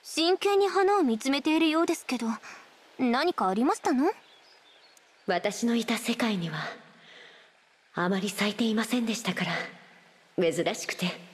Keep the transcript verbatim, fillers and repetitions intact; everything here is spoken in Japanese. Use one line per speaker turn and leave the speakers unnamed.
真剣に花を見つめているようですけど、何かありましたの？
私のいた世界にはあまり咲いていませんでしたから、珍しくて。